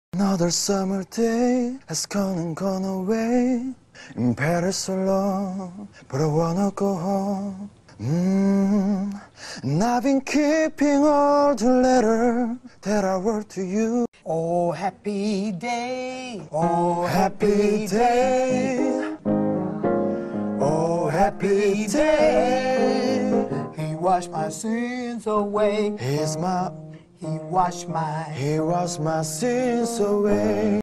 Another summer day has come and gone away. In Paris so long, but I wanna go home. And I've been keeping all the letters that I wrote to you. Oh, happy day. Oh, happy day. Oh, happy day. He washed my sins away. He washed my washed my sins away.